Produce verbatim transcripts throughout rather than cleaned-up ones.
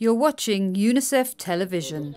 You're watching UNICEF Television.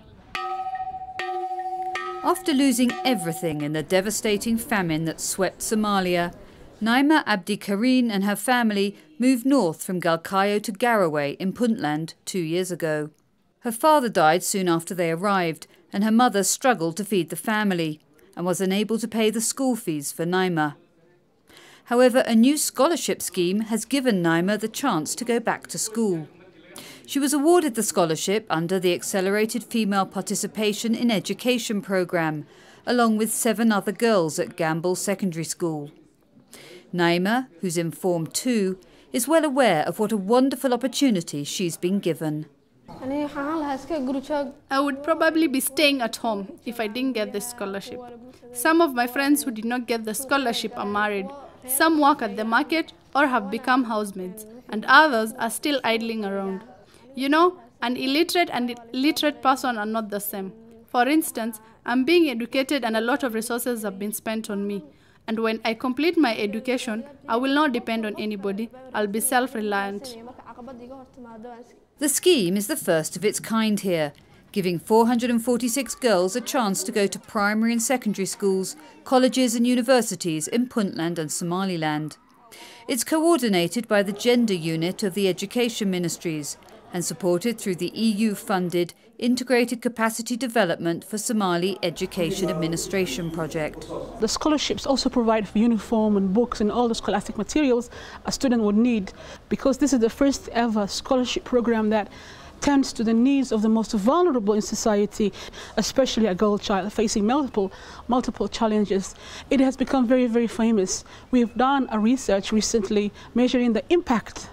After losing everything in the devastating famine that swept Somalia, Naima Abdi Kareen and her family moved north from Galkayo to Garowe in Puntland two years ago. Her father died soon after they arrived, and her mother struggled to feed the family and was unable to pay the school fees for Naima. However, a new scholarship scheme has given Naima the chance to go back to school. She was awarded the scholarship under the Accelerated Female Participation in Education programme, along with seven other girls at Gamble Secondary School. Naima, who's in Form two, is well aware of what a wonderful opportunity she's been given. I would probably be staying at home if I didn't get this scholarship. Some of my friends who did not get the scholarship are married. Some work at the market or have become housemaids, and others are still idling around. You know, an illiterate and literate person are not the same. For instance, I'm being educated and a lot of resources have been spent on me. And when I complete my education, I will not depend on anybody. I'll be self-reliant. The scheme is the first of its kind here, giving four hundred forty-six girls a chance to go to primary and secondary schools, colleges and universities in Puntland and Somaliland. It's coordinated by the Gender Unit of the Education Ministries and supported through the E U-funded Integrated Capacity Development for Somali Education Administration project. The scholarships also provide for uniform and books and all the scholastic materials a student would need, because this is the first ever scholarship program that tends to the needs of the most vulnerable in society, especially a girl child facing multiple, multiple challenges. It has become very, very famous. We've done a research recently measuring the impact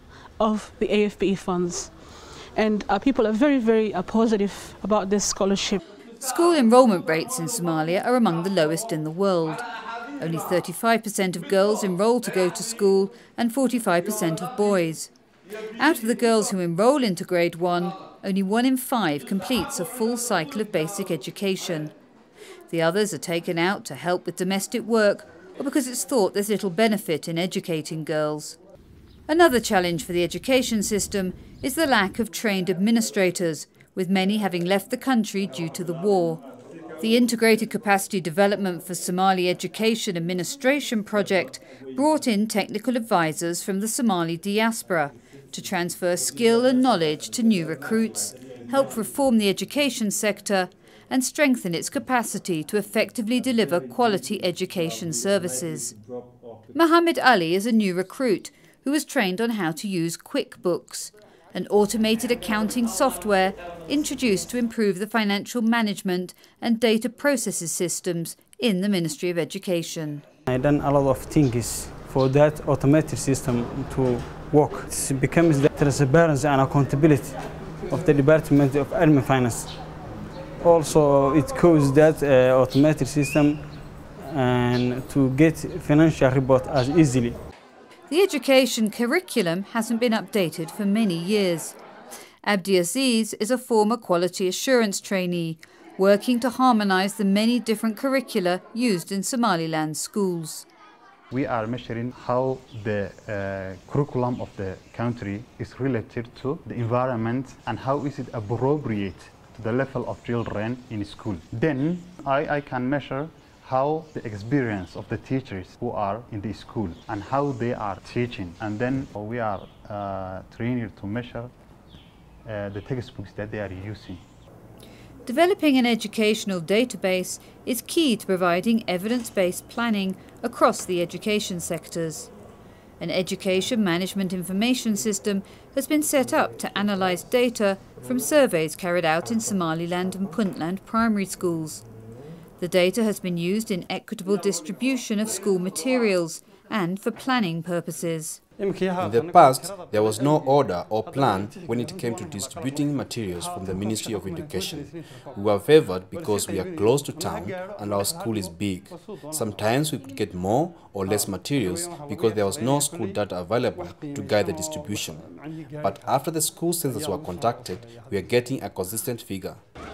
of the A F P E funds. And uh, people are very, very uh, positive about this scholarship. School enrolment rates in Somalia are among the lowest in the world. Only thirty-five percent of girls enroll to go to school and forty-five percent of boys. Out of the girls who enroll into grade one, only one in five completes a full cycle of basic education. The others are taken out to help with domestic work or because it's thought there's little benefit in educating girls. Another challenge for the education system is the lack of trained administrators, with many having left the country due to the war. The Integrated Capacity Development for Somali Education Administration project brought in technical advisors from the Somali diaspora to transfer skill and knowledge to new recruits, help reform the education sector, and strengthen its capacity to effectively deliver quality education services. Mohammed Ali is a new recruit who was trained on how to use QuickBooks, an automated accounting software introduced to improve the financial management and data processes systems in the Ministry of Education. I've done a lot of things for that automated system to work. It becomes the transparency and accountability of the Department of Admin Finance. Also, it causes that uh, automated system and to get financial report as easily. The education curriculum hasn't been updated for many years. Abdi Aziz is a former quality assurance trainee, working to harmonise the many different curricula used in Somaliland schools. We are measuring how the uh, curriculum of the country is related to the environment and how is it appropriate to the level of children in school. Then I, I can measure how the experience of the teachers who are in the school and how they are teaching. And then we are uh, trained to measure uh, the textbooks that they are using. Developing an educational database is key to providing evidence-based planning across the education sectors. An education management information system has been set up to analyse data from surveys carried out in Somaliland and Puntland primary schools. The data has been used in equitable distribution of school materials and for planning purposes. In the past, there was no order or plan when it came to distributing materials from the Ministry of Education. We were favoured because we are close to town and our school is big. Sometimes we could get more or less materials because there was no school data available to guide the distribution. But after the school census were conducted, we are getting a consistent figure.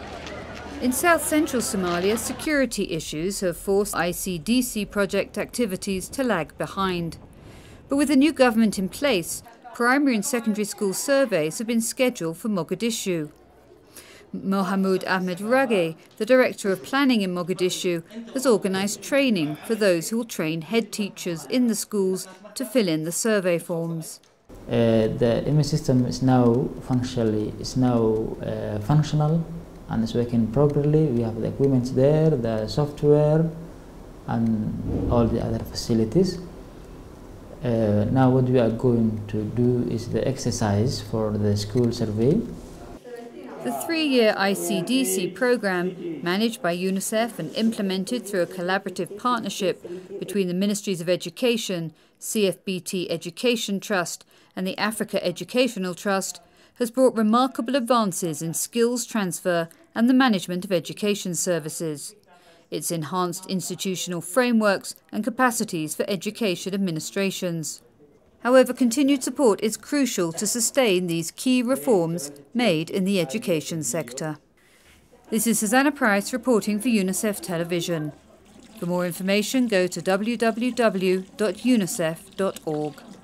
In south-central Somalia, security issues have forced I C D C project activities to lag behind. But with a new government in place, primary and secondary school surveys have been scheduled for Mogadishu. Mohamud Ahmed Rage, the Director of Planning in Mogadishu, has organised training for those who will train head teachers in the schools to fill in the survey forms. Uh, the M S system is now functionally is now uh, functional and is working properly. We have the equipment there, the software, and all the other facilities. Uh, now, what we are going to do is the exercise for the school survey. The three-year I C D C programme, managed by UNICEF and implemented through a collaborative partnership between the Ministries of Education, C F B T Education Trust and the Africa Educational Trust, has brought remarkable advances in skills transfer and the management of education services. It's enhanced institutional frameworks and capacities for education administrations. However, continued support is crucial to sustain these key reforms made in the education sector. This is Susanna Price reporting for UNICEF Television. For more information, go to w w w dot unicef dot org.